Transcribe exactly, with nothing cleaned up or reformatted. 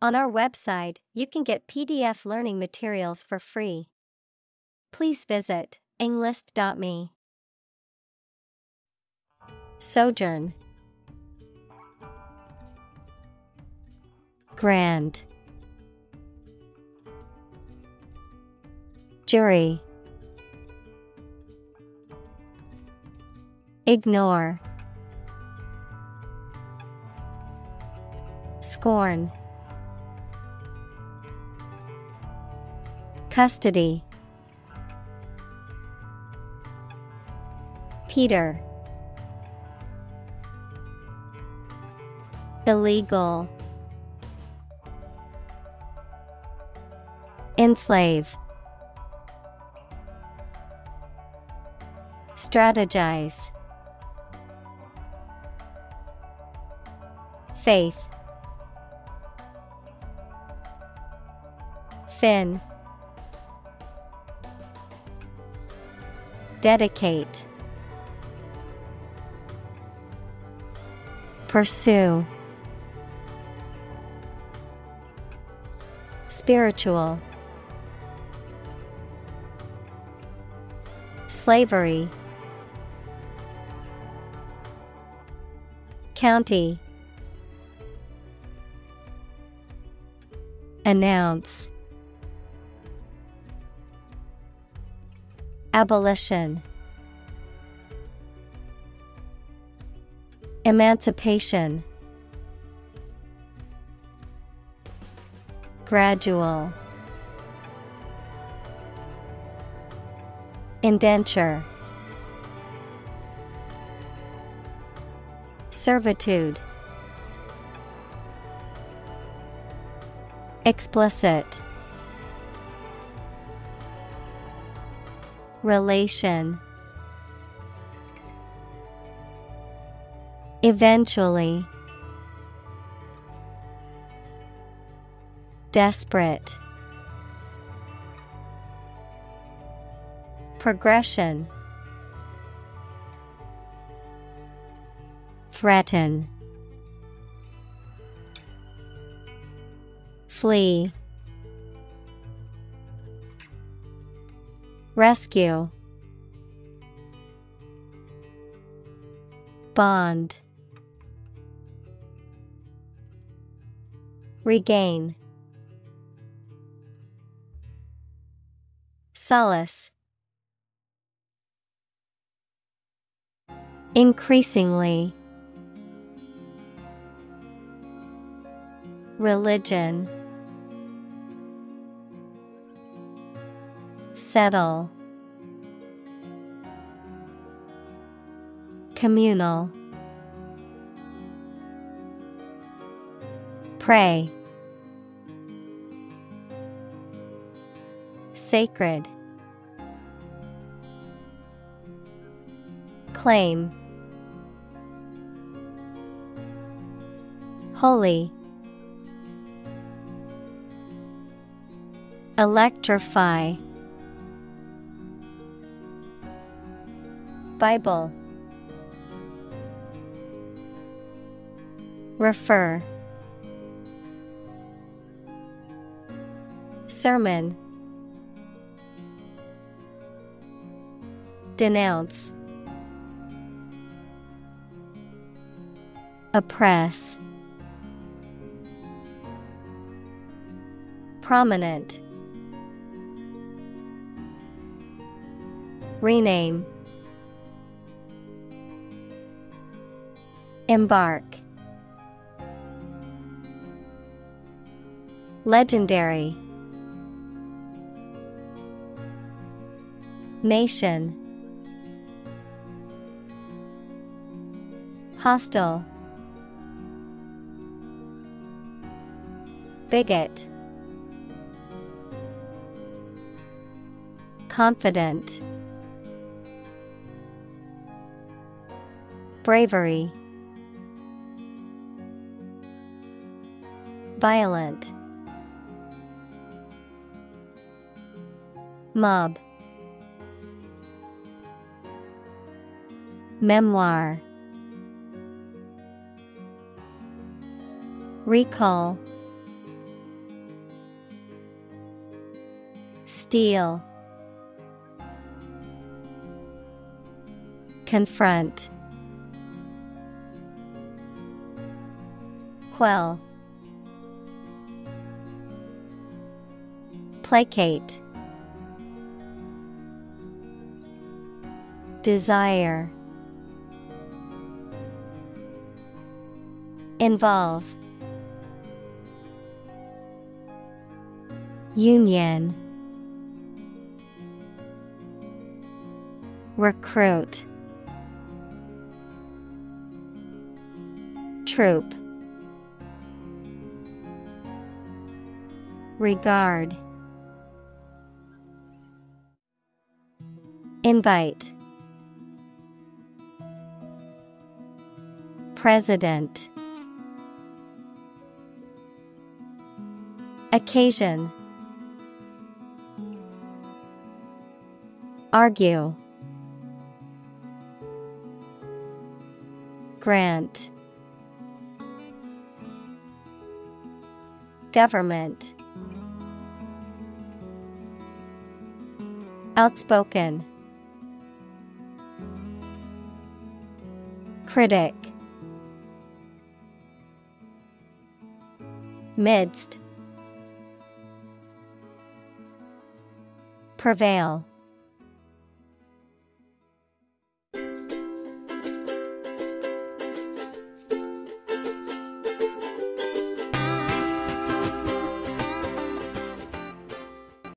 On our website, you can get P D F learning materials for free. Please visit englist dot me. Sojourn. Grand. Jury. Ignore. Scorn. Custody. Peter. Illegal. Enslave. Strategize. Faith. Fin. Dedicate. Pursue. Spiritual. Slavery. County. Announce. Abolition. Emancipation. Gradual. Indenture. Servitude. Explicit. Relation. Eventually. Desperate. Progression. Threaten. Flee. Rescue. Bond. Regain. Solace. Increasingly. Religion. Settle. Communal. Pray. Sacred. Claim. Holy. Electrify. Bible. Refer. Sermon. Denounce. Oppress. Prominent. Rename. Embark. Legendary. Nation. Hostile. Bigot. Confident. Bravery. Violent. Mob. Memoir. Recall. Steal. Confront. Quell. Placate. Desire. Involve. Union. Recruit. Troop. Regard. Invite. President. Occasion. Argue. Grant. Government. Outspoken. Critic. Midst. Prevail.